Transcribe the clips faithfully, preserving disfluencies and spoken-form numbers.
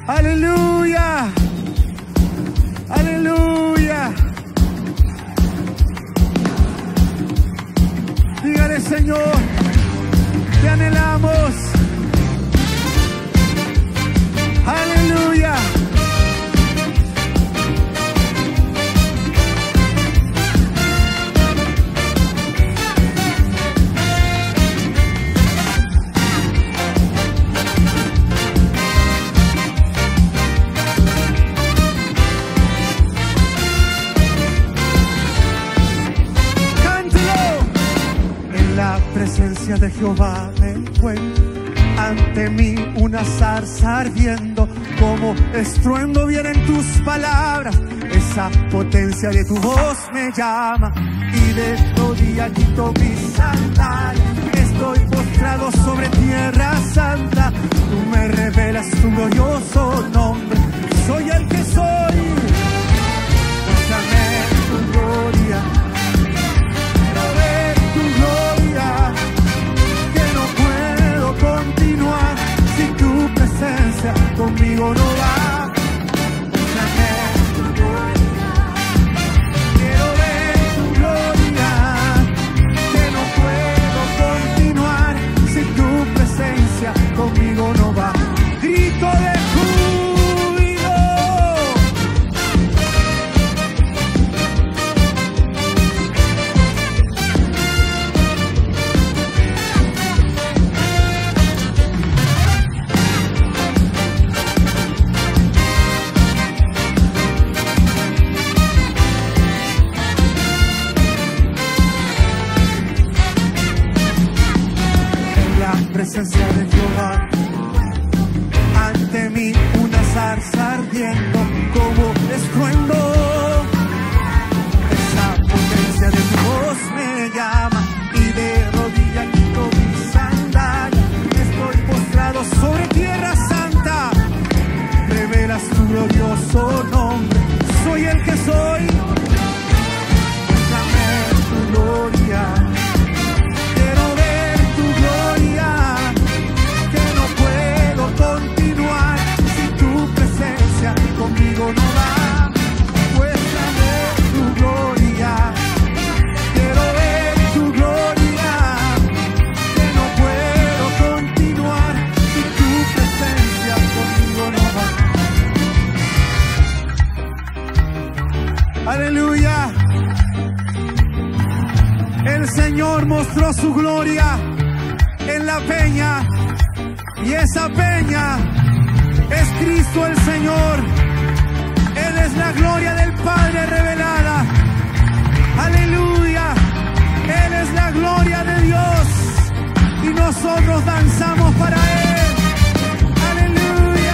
Aleluya. Aleluya. Dígale, Señor, te anhelamos. Aleluya. Presencia de Jehová me encuentro, ante mí una zarza ardiendo, como estruendo vienen tus palabras, esa potencia de tu voz me llama, y de rodilla quito mis sandalias, estoy postrado sobre tierra santa, tú me revelas tu glorioso nombre, soy el que soy, muéstrame tu gloria. Continuar si tu presencia conmigo no va. Quiero ver tu gloria, que no puedo continuar si tu presencia conmigo no va. Grito de júbilo. Presencia de Jehová, ante mí una zarza ardiendo como estruendo, esa potencia de tu voz me llama, y de rodilla quito mis sandalias, estoy postrado sobre tierra santa, revelas tu glorioso nombre, soy el que soy, dame tu gloria. Continuar si tu presencia conmigo no va, muéstrame tu gloria, quiero ver tu gloria, que no puedo continuar si tu presencia conmigo no va. Aleluya. El Señor mostró su gloria en la peña. Y esa peña es Cristo el Señor. Él es la gloria del Padre revelada. Aleluya. Él es la gloria de Dios. Y nosotros danzamos para Él. Aleluya.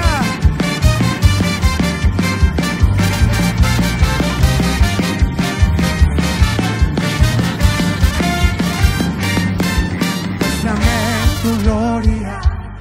Muéstrame tu gloria.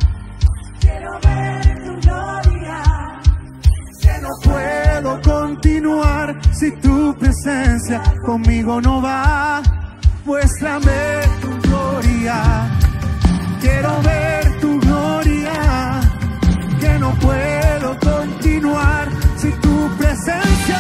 Puedo continuar si tu presencia conmigo no va. Muéstrame tu gloria. Quiero ver tu gloria. Que no puedo continuar si tu presencia.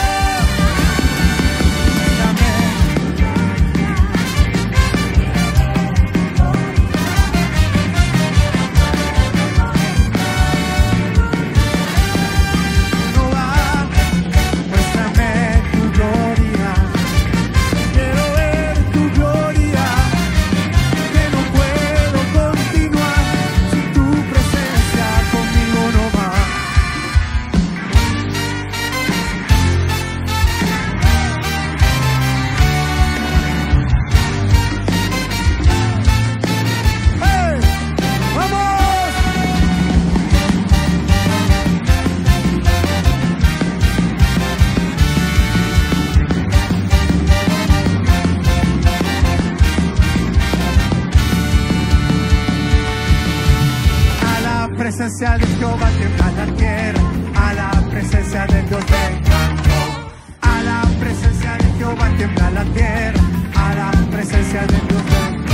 Presencia de Jehová tiembla la tierra, a la presencia de Dios vengo. A la presencia de Jehová tiembla la tierra, a la presencia de Dios vengo.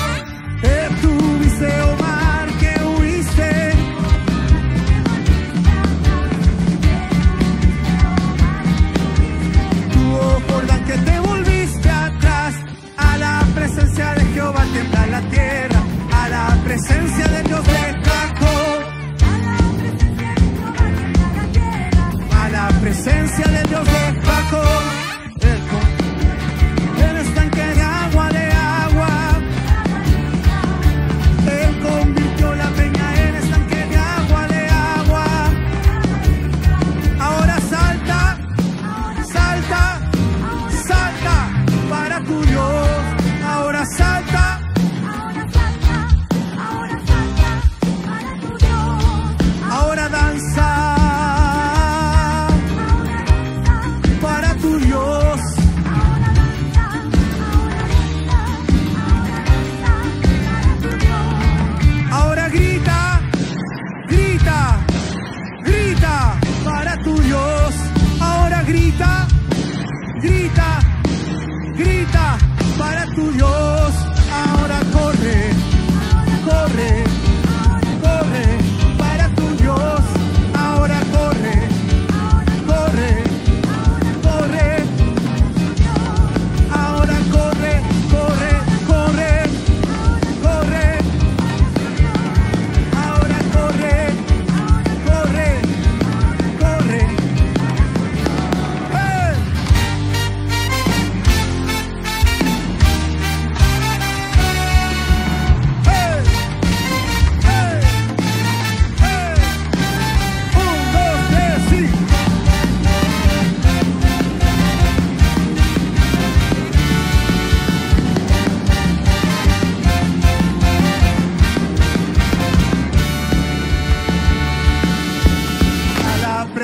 Eh, tú viste, oh mar, que huiste,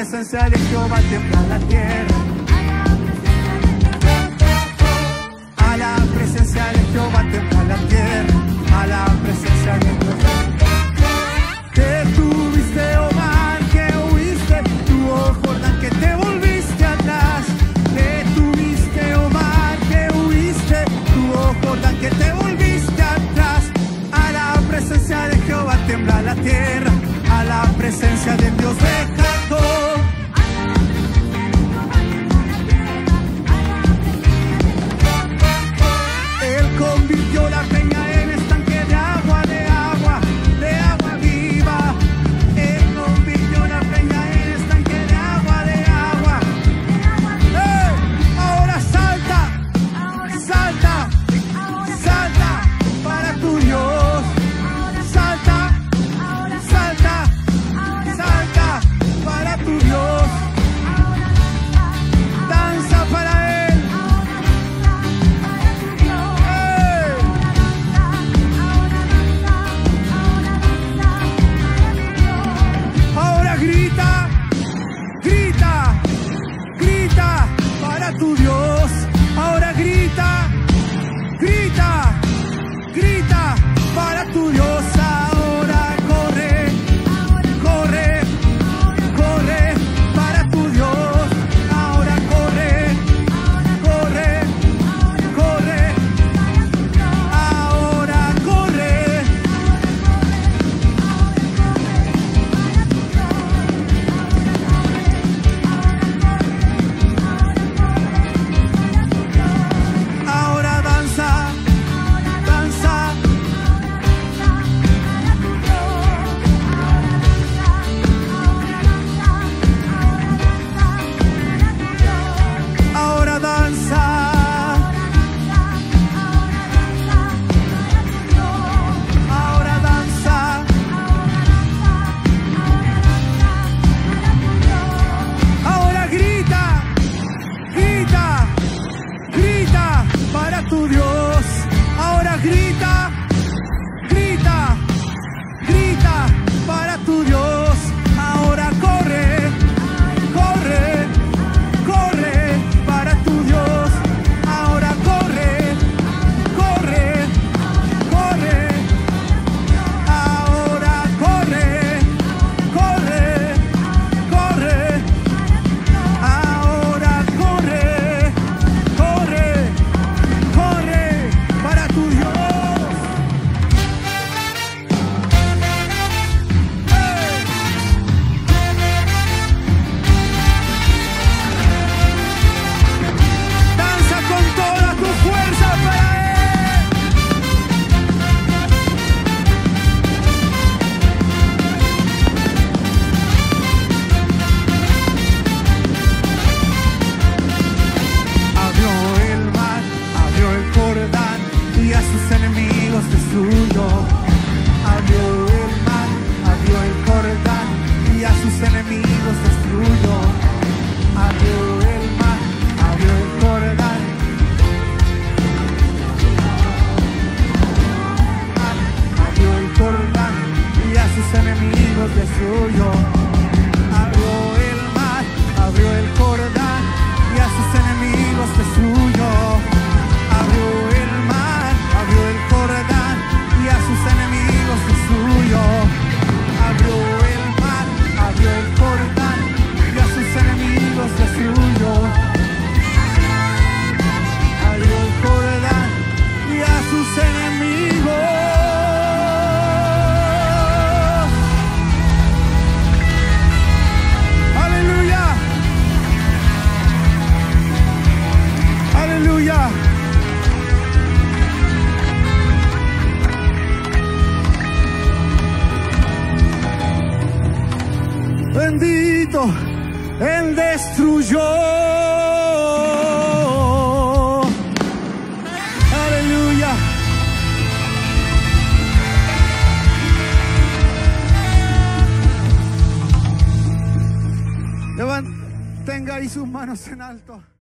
presencia de Jehová tiembla la tierra. A la presencia de Jehová tiembla la tierra. A la presencia de Dios. Que tuviste, oh mar, que huiste, tu oh Jordán, que te volviste atrás. Que tuviste, oh mar, que huiste, tu oh Jordán, que te volviste atrás. A la presencia de Jehová tiembla la tierra. A la presencia de Dios de Jacob. Él convirtió la peña en estanque de agua, de agua, de agua viva. Él convirtió la peña en estanque de agua, de agua. ¡Eh! Ahora salta, salta, salta para tu Dios. Salta, salta, salta para tu Dios. Danza para Él. Ahora grita, grita, grita para tu Dios. Ahora grita, grita, grita para tu Dios. Ahora corre, corre, corre para tu Dios. Ahora corre, corre, corre. Ahora corre. Ahora danza, danza. Ahora danza. Ahora danza. Ahora grita, grita, grita para tu Dios. Ahora grita, grita, grita para tu Dios. Ahora corre, corre, corre para tu Dios. Ahora corre, corre, corre. Ahora corre, corre, corre. Ahora corre, corre, corre para tu Dios. Danza con toda tu fuerza para Él. Abrió el mar, abrió el Jordán y a sus enemigos destruyó. Abrió el mar, abrió el Jordán y a sus enemigos destruyó. Abrió el mar, abrió el Jordán. Abrió el Jordán y a sus enemigos destruyó. Abrió el mar, abrió el Jordán y a sus enemigos destruyó. Abrió el mar, abrió el Jordán y a sus enemigos destruyó. Abrió el mar, abrió el Jordán y a sus enemigos destruyó. Abrió el Jordán y a sus enemigos. Aleluya. Aleluya. Bendito, Él destruyó. Aleluya. Levanten, tenga ahí sus manos en alto.